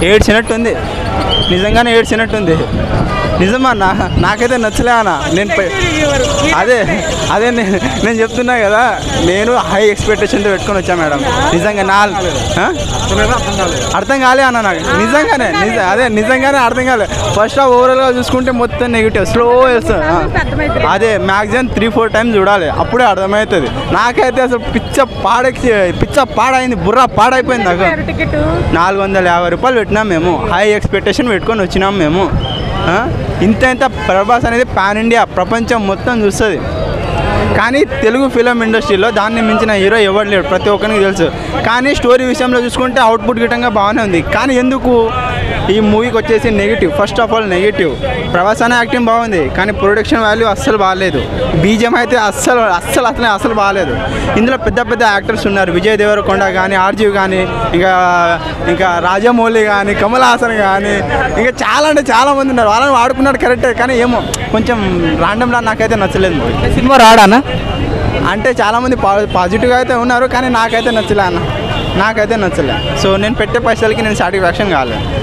ఏడ్చినట్టుంది, నిజంగానే ఏడ్చినట్టుంది. నిజమా నాకైతే నచ్చలే అన్న. అదే అదే నేను చెప్తున్నా కదా, నేను హై ఎక్స్పెక్టేషన్తో పెట్టుకొని వచ్చా మేడం. నిజంగా అర్థం కాలే అన్న నాకు, నిజంగానే నిజంగానే అర్థం కాలే. ఫస్ట్ హాఫ్ ఓవరాల్గా చూసుకుంటే మొత్తం నెగిటివ్, స్లో వేస్తుంది. అదే మ్యాక్సిమం 3-4 టైమ్స్ చూడాలి, అప్పుడే అర్థమవుతుంది. నాకైతే అసలు పిచ్చ పాడైంది, బుర్ర పాడైపోయింది నాకు. 450 రూపాయలు పెట్టినాం మేము, హై ఎక్స్పెక్టేషన్ పెట్టుకొని వచ్చినాం మేము. ఇంత ప్రభాస్ అనేది పాన్ ఇండియా, ప్రపంచం మొత్తం చూస్తుంది. కానీ తెలుగు ఫిలిం ఇండస్ట్రీలో దాన్ని మించిన హీరో ఎవరు లేడు, ప్రతి ఒక్కరికి తెలుసు. కానీ స్టోరీ విషయంలో చూసుకుంటే అవుట్పుట్ గిట్టంగా బాగానే ఉంది. కానీ ఎందుకు ఈ మూవీకి వచ్చేసి negative, first of all negative. Prabhas అనే యాక్టింగ్ బాగుంది, కానీ ప్రొడక్షన్ వాల్యూ అస్సలు బాగాలేదు. బీజిఎం అయితే అస్సలు బాగాలేదు. ఇందులో పెద్ద యాక్టర్స్ ఉన్నారు, విజయ్ దేవరకొండ కానీ, ఆర్జీవ్ కానీ, ఇంకా రాజమౌళి కానీ, కమల్ హాసన్ కానీ, ఇంకా చాలా మంది ఉన్నారు. వాళ్ళని వాడుకున్నాడు కరెక్టే, కానీ ఏమో కొంచెం రాండమ్లా నాకైతే నచ్చలేదు. సినిమా రాడానా అంటే చాలామంది పాజిటివ్గా అయితే ఉన్నారు, కానీ నాకైతే నచ్చలే. సో నేను పెట్టే పైసలకి నేను సాటిస్ఫాక్షన్ కాలేదు.